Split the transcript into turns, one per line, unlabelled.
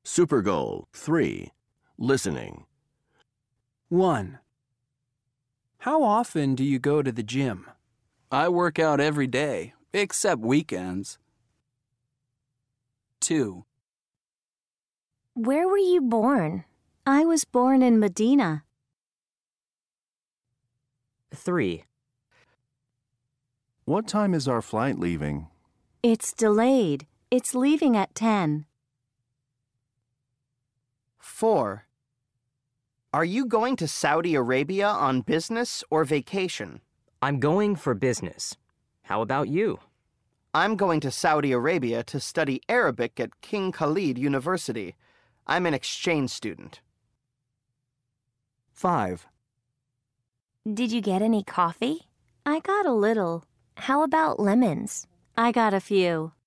Super Goal 3. Listening.
1. How often do you go to the gym?
I work out every day, except weekends. 2.
Where were you born? I was born in Medina.
3.
What time is our flight leaving?
It's delayed. It's leaving at 10.
4. Are you going to Saudi Arabia on business or vacation?
I'm going for business. How about you?
I'm going to Saudi Arabia to study Arabic at King Khalid University. I'm an exchange student.
5.
Did you get any coffee? I got a little. How about lemons? I got a few.